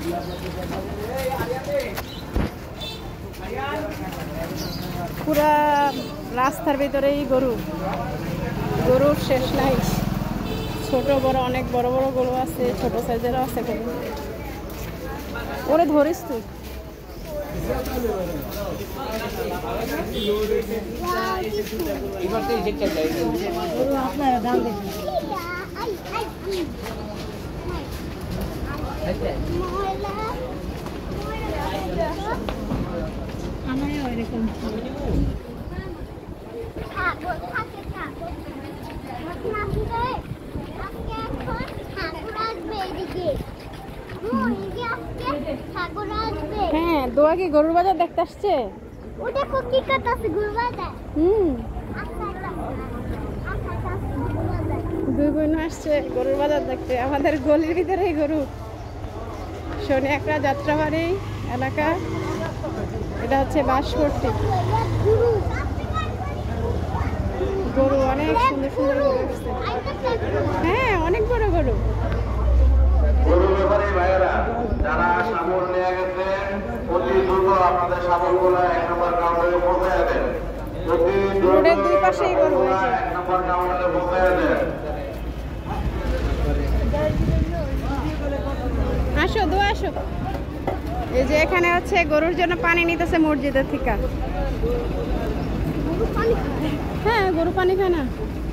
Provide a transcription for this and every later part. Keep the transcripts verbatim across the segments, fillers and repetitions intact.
পুরা রাস্তার ভিতরেই গরু, গরুর শেষ নাই। ছোট বড় অনেক বড় বড় গরু আছে, ছোট সাইজেরও আছে গরু। ওরে ধরিস তুই। আমারও এরকম হ্যাঁ। দোয়া কি গরুর বাজার দেখতে আসছে? হুম, দুই বোন আসছে গরুর বাজার দেখতে। আমাদের গলির ভিতরেই গরু। শনি একটা যাত্রাবাড়ি এলাকা, এটা হচ্ছে বাঁশপট্টি। গরু অনেক সুন্দর সুন্দর গরু আসছে। হ্যাঁ, অনেক বড় গরু। গরু ব্যাপারী ভাইয়েরা যারা শামুক নিয়ে গেছেন অতি দ্রুত আপনাদের শামুকগুলো এক নম্বর কাউন্টারে পৌঁছে দেন। রোডের দুই পাশেই গরু আছে। এক নম্বর কাউন্টারে পৌঁছে দেন। আসো দো আসো। এই যে এখানে হচ্ছে গরুর জন্য পানি নিতেছে মসজিদের থেকে। হ্যাঁ, গরু পানি খায় না।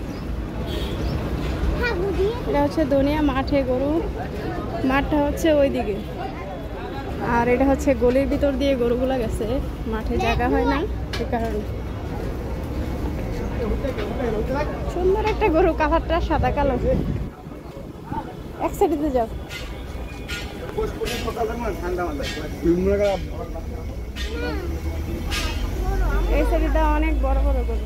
এটা হচ্ছে দুনিয়া মাঠে গরু, মাঠটা হচ্ছে ওইদিকে। আর এটা হচ্ছে গলির ভিতর দিয়ে গরুগুলা গেছে, মাঠে জায়গা হয় না সে কারণে। সুন্দর একটা গরু, কালারটা সাদা কালো। এক সাইডে যাও। এই সাইডটা অনেক বড় বড় গরু।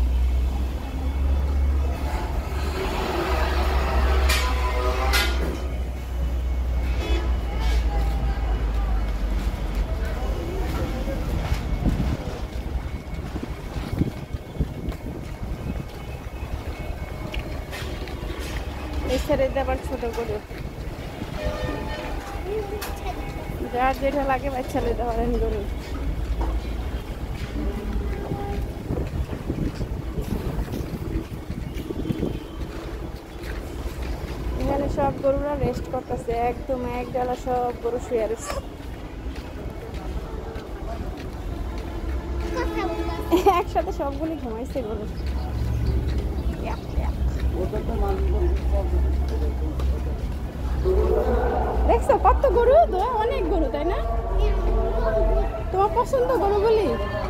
এই সাইডে আবার ছোট গরু, যার যেটা লাগে বাচ্চা নিতে পারেন গরু। এখানে সব গরুরা রেস্ট করতেছে, একদম এক ডালা সব গরু শুয়ে রয়েছে। একসাথে সবগুলি ঘুমাইছে গরু। দেখছো কত গরু? অনেক গরু, তাই না? তোমার পছন্দ গরুগুলি?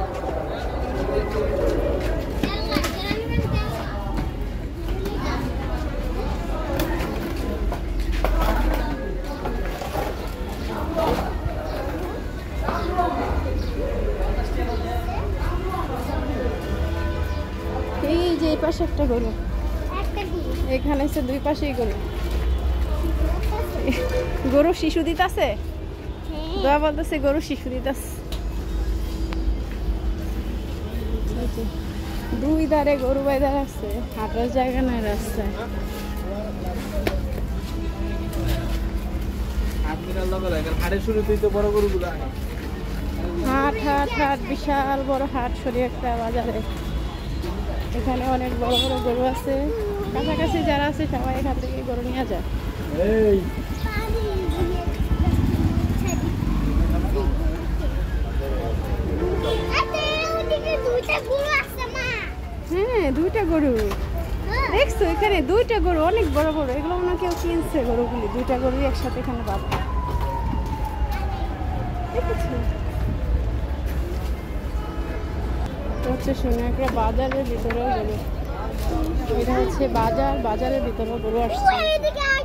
এই যে এই পাশে একটা গরু, এখানে হচ্ছে দুই পাশেই গরু। গরু শিশু দিতেছে, দোয়া বলতেছে গরু শিশু দিতেছে। দুই ধারে গরু বাইদার আছে, হাঁটার জায়গা নাই রাস্তায়। হাট হাট হাট, বিশাল বড় হাট, সরি একটা বাজারে। এখানে অনেক বড় বড় গরু আছে। কাছাকাছি যারা আছে সবাই এখান থেকে গরু নিয়ে যায়। হ্যাঁ, দুইটা গরু দেখছো এখানে, দুইটা গরু অনেক বড় বড়। এগুলো মনে কেউ কিনছে গরুগুলি, দুইটা গরু একসাথে এখানে বাঁধা। হচ্ছে শুনে একটা বাজারের ভিতরেও গরু। এটা হচ্ছে বাজার, বাজারের ভিতরেও গরু আসছে।